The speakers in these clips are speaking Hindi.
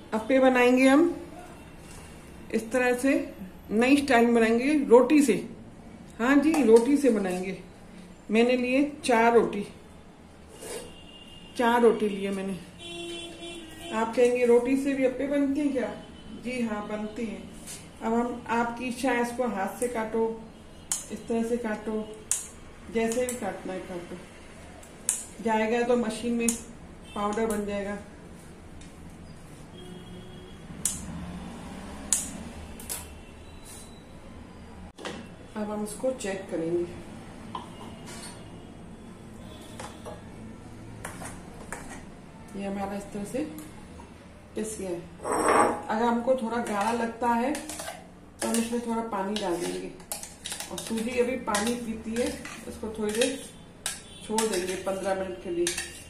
अप्पे बनाएंगे हम इस तरह से, नई स्टाइल में बनाएंगे रोटी से। हाँ जी, रोटी से बनाएंगे। मैंने लिए 4 रोटी, 4 रोटी लिए मैंने। आप कहेंगे रोटी से भी अप्पे बनते हैं क्या? जी हाँ, बनते हैं। अब हम आपकी इच्छा है, इसको हाथ से काटो, इस तरह से काटो, जैसे भी काटना है काटो। जाएगा तो मशीन में पाउडर बन जाएगा। अब हम इसको चेक करेंगे। ये हमारा इस तरह से पिस गया है। अगर हमको थोड़ा गाढ़ा लगता है तो हम इसमें थोड़ा पानी डाल देंगे। और सूजी अभी पानी पीती है, इसको थोड़ी देर छोड़ देंगे 15 मिनट के लिए।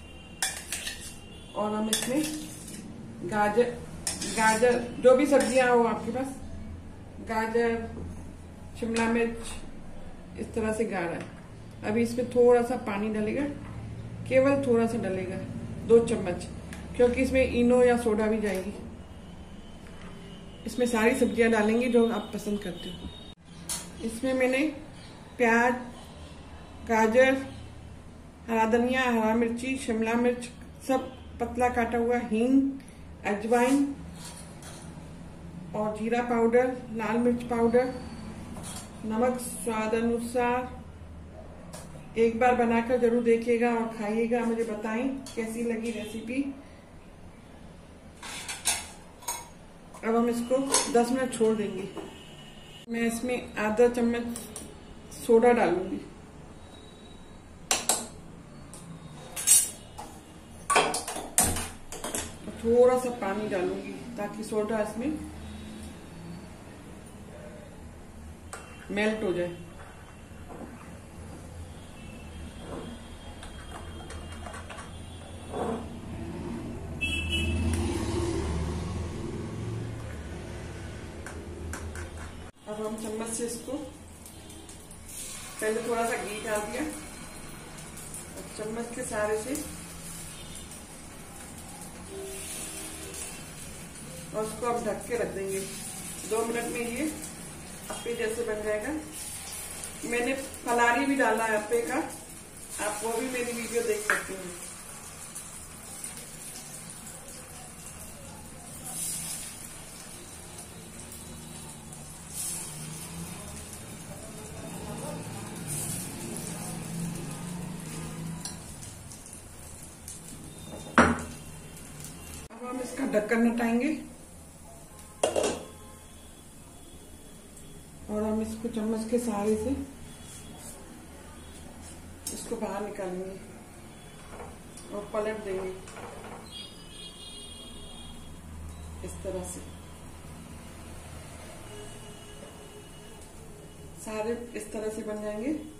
और हम इसमें गाजर जो भी सब्जियां हो आपके पास, गाजर, शिमला मिर्च, इस तरह से गाढ़ा है। अभी इसमें थोड़ा सा पानी डलेगा, केवल थोड़ा सा डलेगा, 2 चम्मच, क्योंकि इसमें इनो या सोडा भी जाएगी। इसमें सारी सब्जियां डालेंगे जो आप पसंद करते हो। इसमें मैंने प्याज, गाजर, हरा धनिया, हरा मिर्ची, शिमला मिर्च सब पतला काटा हुआ, हींग, अजवाइन और जीरा पाउडर, लाल मिर्च पाउडर, नमक स्वाद अनुसार। एक बार बनाकर जरूर देखिएगा और खाइएगा, मुझे बताएं कैसी लगी रेसिपी। अब हम इसको 10 मिनट छोड़ देंगे। मैं इसमें आधा चम्मच सोडा डालूंगी। थोड़ा सा पानी डालूंगी ताकि सोडा इसमें मेल्ट हो जाए। अब हम चम्मच से इसको, पहले थोड़ा सा घी डाल दिया, चम्मच के सहारे से, और उसको अब ढक के रख देंगे। 2 मिनट में ये अप्पे जैसे बन जाएगा। मैंने फलारी भी डाला है अप्पे का, आप वो भी मेरी वीडियो देख सकते हैं। अब हम इसका ढक्कन हटाएंगे और हम इसको चम्मच के सहारे से इसको बाहर निकालेंगे और पलट देंगे इस तरह से। सारे इस तरह से बन जाएंगे।